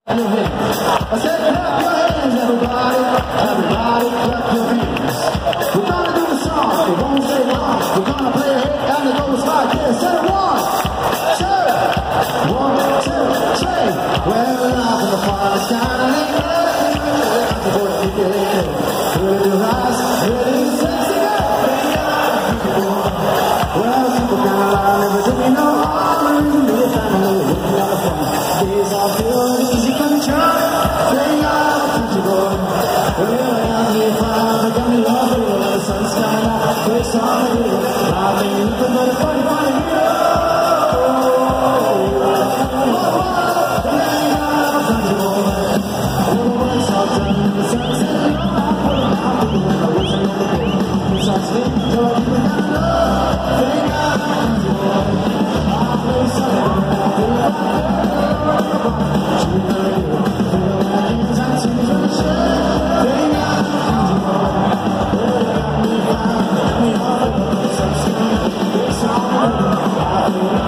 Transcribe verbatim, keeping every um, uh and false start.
Your hands. I said, clap your hands, everybody. Everybody, clap your hands. We're gonna do the song. It won't stay long. We're gonna play a hit and it goes like this. Say one, two, one, two, three. Well, we're out in the forest, shining light. The boy, keep your head. With your eyes, really sexy girl. Well, people kinda lie, never do me no harm. The reason me a family, looking at the phone. Days are filled with easy control. They are a country boy. Well, I'm here fine, but got me off the road. The sun's coming out, it's on the hill. I've been looking for the funny, funny hero. They are a country boy. All the boys are done, the sun's in the I'm putting out the door. I wish I knew the day. It's all sweet, so I keep it down low. They are a country boy. I'll play something. Thank you.